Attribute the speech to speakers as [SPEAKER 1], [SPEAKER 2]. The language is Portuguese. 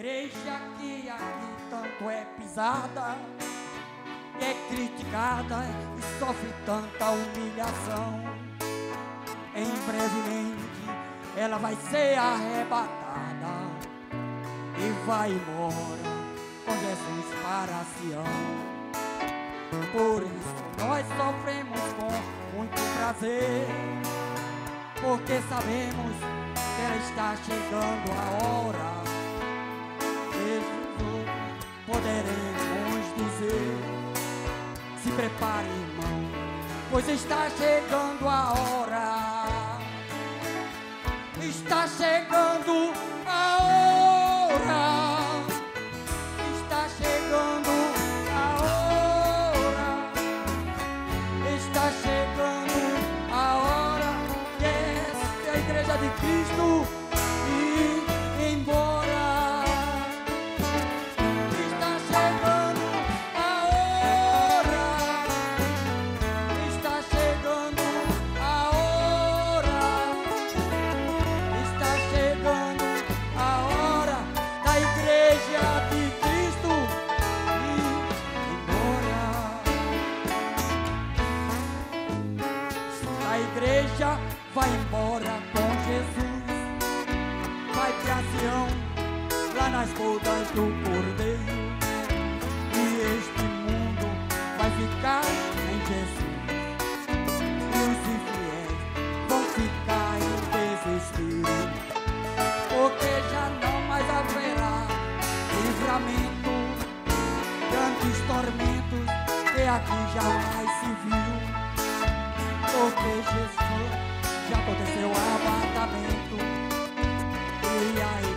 [SPEAKER 1] igreja que aqui tanto é pisada, é criticada e sofre tanta humilhação, em brevemente ela vai ser arrebatada e vai embora com Jesus para Sião. Por isso nós sofremos com muito prazer, porque sabemos que ela está chegando a hora. Jesus, poderemos dizer: se prepare, irmão, pois está chegando a hora. Está chegando a hora. Está chegando a hora. Está chegando a hora. Que a igreja de Cristo ir embora. Está chegando a hora. Está chegando a hora. Está chegando a hora da igreja de Cristo ir embora. A igreja vai embora com Jesus, vai pra Sião, lá nas bodas do Cordeiro, e este mundo vai ficar em Jesus, e os infiéis vão ficar em desespero, porque já não mais haverá livramento, grandes tormentos que aqui jamais se viu, porque Jesus já aconteceu o arrebatamento, e aí